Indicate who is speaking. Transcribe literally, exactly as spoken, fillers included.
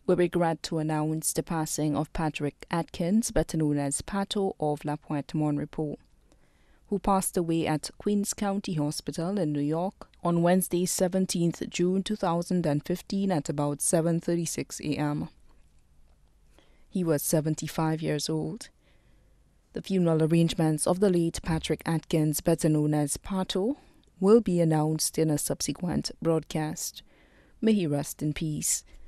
Speaker 1: We regret to announce the passing of Patrick Atkins, better known as Pato of La Pointe Monrepo, who passed away at Queens County Hospital in New York on Wednesday, seventeenth June two thousand fifteen at about seven thirty-six a m He was seventy-five years old. The funeral arrangements of the late Patrick Atkins, better known as Pato, will be announced in a subsequent broadcast. May he rest in peace.